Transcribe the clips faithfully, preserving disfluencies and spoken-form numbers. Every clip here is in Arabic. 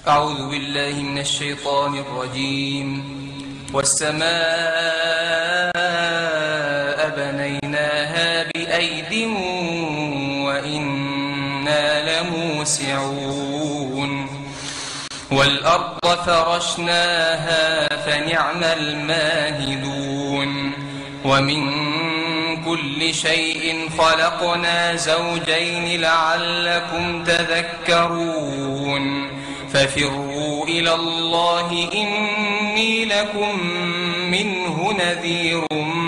أعوذ بالله من الشيطان الرجيم. والسماء بنيناها بأيد وإنا لموسعون والأرض فرشناها فنعم الماهدون ومن كل شيء خلقنا زوجين لعلكم تذكرون ففروا إلى الله إني لكم منه نذير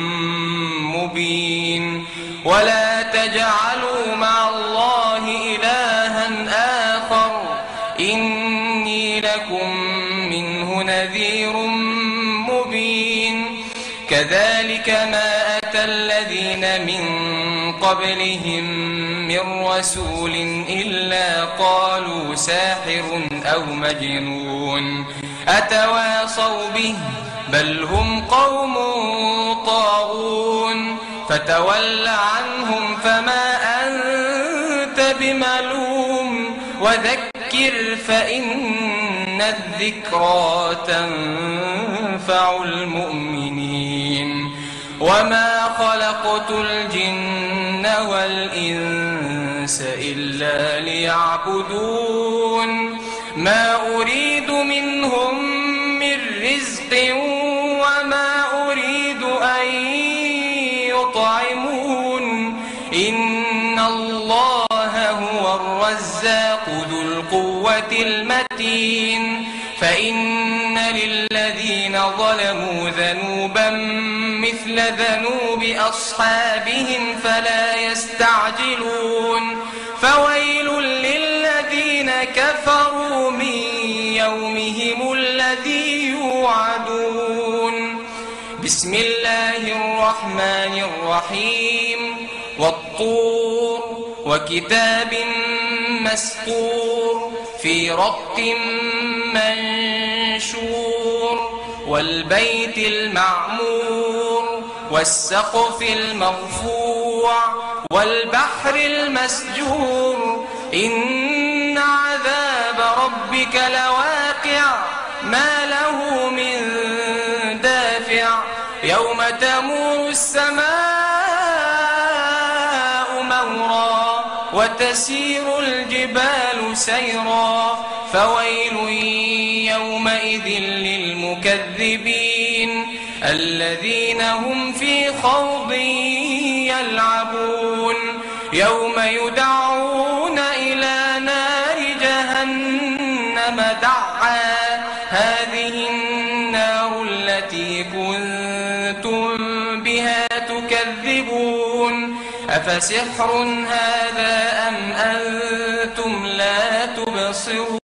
مبين ولا تجعلوا مع الله إلها آخر إني لكم منه نذير مبين كذلك ما أتى الذين من قبلهم من رسول إلا قالوا ساحر أو مجنون أتواصوا به بل هم قوم طاغون فتول عنهم فما أنت بملوم وذكر فإن الذكرى تنفع المؤمنين وما خلقت الجن والإنس إلا ليعبدون ما أريد منهم من رزق وما أريد أن يطعمون إن الله هو الرزاق ذو القوة المتين فإن للذين ظلموا ذنوبا مثل ذنوب أصحابهم فلا يستعجلون فويل للذين كفروا من يومهم الذي يوعدون بسم الله الرحمن الرحيم والطور وكتاب مسطور في رق منشور والبيت المعمور والسقف المرفوع والبحر المسجور إن عذاب ربك لواقع ما له من دافع يوم تمور السماء مورا وتسير الجبال سيرا فويل يومئذ للمكذبين الذين هم في خوض يلعبون يوم يدعون إلى نار جهنم دعا هذه النار التي كنتم بها تكذبون أفسحر هذا أم أنتم لا تبصرون